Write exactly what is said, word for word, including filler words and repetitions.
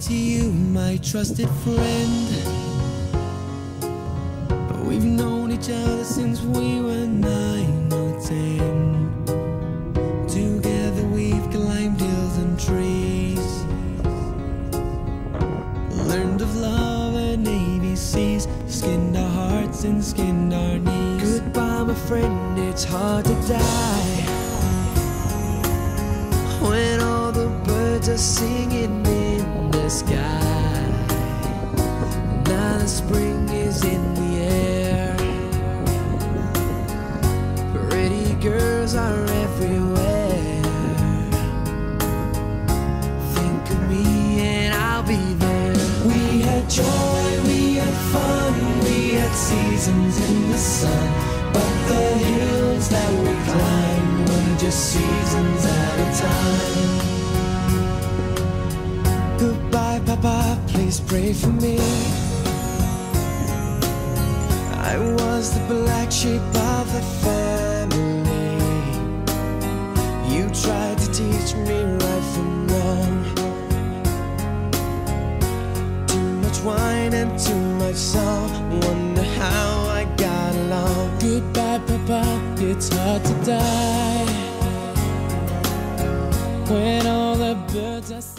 to you, my trusted friend. We've known each other since we were nine or ten. Together we've climbed hills and trees, learned of love and A B Cs, skinned our hearts and skinned our knees. Goodbye, my friend, it's hard to die when all the birds are singing in the sky. Now the spring is in the air, pretty girls are everywhere. Think of me and I'll be there. We had joy, we had fun, we had seasons in the sun, but the hills that we climbed were just seasons at a time. Goodbye, Papa, please pray for me. I was the black sheep of the family. You tried to teach me right from wrong. Too much wine and too much song, wonder how I got along. Goodbye, Papa, it's hard to die when all the birds are